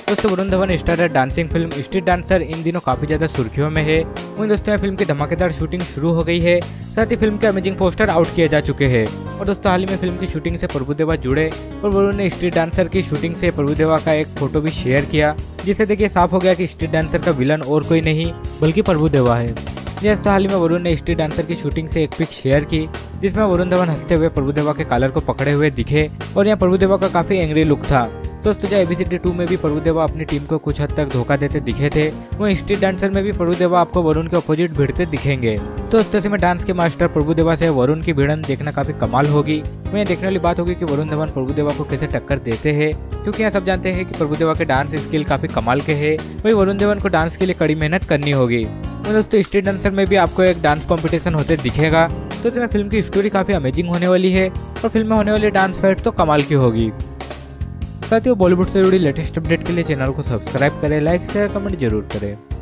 दोस्तों Varun Dhawan starrer dancing film street dancer इन दिनों काफी ज्यादा सुर्खियों में है। वहीं दोस्तों फिल्म की धमाकेदार शूटिंग शुरू हो गई है, साथ ही फिल्म के अमेजिंग पोस्टर आउट किए जा चुके हैं। और दोस्तों हाल ही में फिल्म की शूटिंग से प्रभुदेवा जुड़े और वरुण ने स्ट्रीट डांसर की शूटिंग से प्रभुदेवा का एक फोटो भी शेयर किया, जिसे देखिए साफ हो गया कि स्ट्रीट डांसर का विलन और कोई नहीं बल्कि प्रभुदेवा है। दोस्तों हाल ही में वरुण ने स्ट्रीट डांसर की शूटिंग से एक पिक शेयर की, जिसमें वरुण धवन हंसते हुए प्रभुदेवा के कॉलर को पकड़े हुए दिखे और यहाँ प्रभुदेवा का काफी एंग्री लुक था। दोस्तों जब ABCD 2 में भी प्रभुदेवा अपनी टीम को कुछ हद तक धोखा देते दिखे थे, वहीं स्ट्रीट डांसर में भी प्रभुदेवा आपको वरुण के अपोजिट भिड़ते दिखेंगे। दोस्तों ऐसे में डांस के मास्टर प्रभुदेवा से वरुण की भिड़न देखना काफी कमाल होगी। वहीं देखने वाली बात होगी कि वरुण धवन प्रभुदेवा को कैसे टक्कर देते हैं, क्योंकि यहाँ सब जानते हैं कि प्रभुदेवा के डांस स्किल काफी कमाल के हैं। वहीं वरुण धवन को डांस के लिए कड़ी मेहनत करनी होगी। दोस्तों स्ट्रीट डांसर में भी आपको एक डांस कंपटीशन होते दिखेगा। तो इसमें फिल्म की स्टोरी काफी अमेजिंग होने वाली है और फिल्म में होने वाली डांस फाइट तो कमाल की होगी। साथियों बॉलीवुड से जुड़ी लेटेस्ट अपडेट के लिए चैनल को सब्सक्राइब करें, लाइक शेयर कमेंट जरूर करें।